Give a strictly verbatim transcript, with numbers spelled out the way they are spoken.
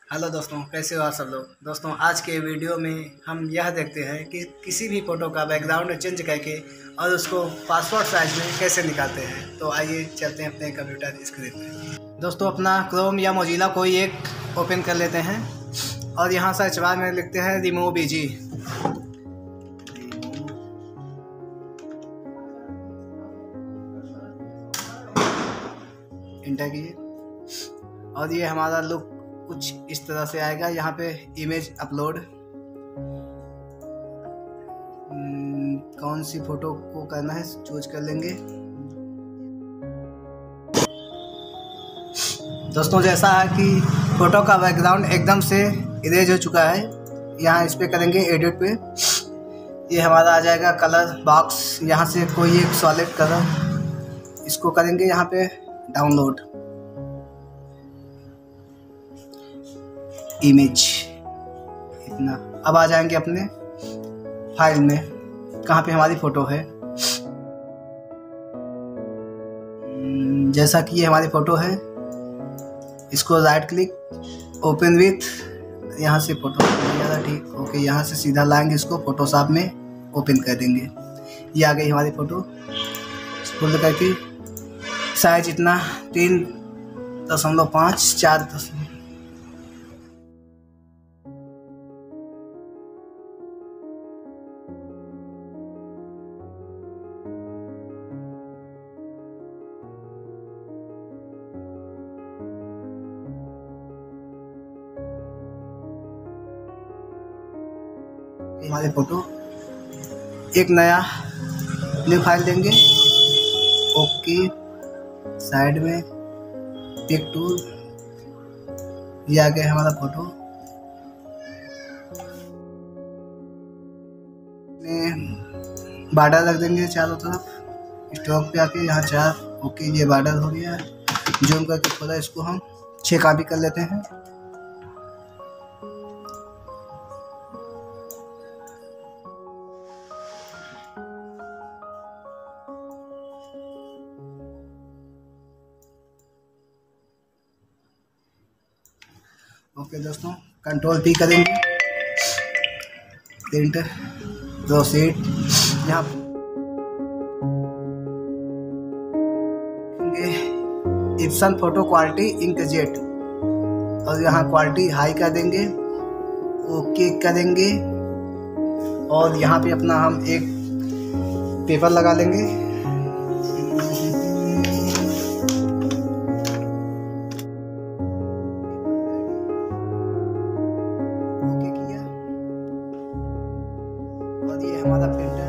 Hello दोस्तों, कैसे हो आप सब लोग। दोस्तों, आज के वीडियो में हम यह देखते हैं कि किसी भी फ़ोटो का बैकग्राउंड चेंज करके और उसको पासपोर्ट साइज में कैसे निकालते हैं। तो आइए चलते हैं अपने कंप्यूटर स्क्रीन पे। दोस्तों, अपना क्रोम या मोजिला कोई एक ओपन कर लेते हैं और यहाँ सर्च बार में लिखते हैं रिमूव बीजी। इंटर कीजिए और ये हमारा लुक कुछ इस तरह से आएगा। यहाँ पे इमेज अपलोड, कौन सी फोटो को करना है चूज कर लेंगे। दोस्तों, जैसा है कि फोटो का बैकग्राउंड एकदम से इरेज हो चुका है, यहाँ इस पे करेंगे एडिट पे। ये हमारा आ जाएगा कलर बॉक्स, यहाँ से कोई एक सॉलिड कलर इसको करेंगे यहाँ पे डाउनलोड इमेज। इतना अब आ जाएंगे अपने फाइल में, कहाँ पे हमारी फ़ोटो है। जैसा कि ये हमारी फ़ोटो है, इसको राइट क्लिक ओपन विथ, यहाँ से फ़ोटो ज़्यादा ठीक ओके, यहाँ से सीधा लाएंगे इसको फोटोशॉप में ओपन कर देंगे। ये आ गई हमारी फ़ोटो। फुल करके साइज इतना तीन दशमलव पाँच चार दशमलव हमारी फ़ोटो। एक नया न्यू फाइल देंगे, ओके, साइड में पिक टूल, ये आ गया हमारा फ़ोटो। बॉर्डर रख देंगे चारों तरफ, स्टॉक पे आके यहाँ चार, ओके, ये बॉर्डर हो गया। जूम करके थोड़ा इसको हम छः कॉपी कर लेते हैं। ओके दोस्तों, कंट्रोल टी करेंगे, प्रिंट प्रोसीड, यहाँ इप्सन फोटो क्वालिटी इंकजेट और यहाँ क्वालिटी हाई कर देंगे, ओके करेंगे और यहाँ पे अपना हम एक पेपर लगा लेंगे। ओके किया और ये हमारा प्रिंटर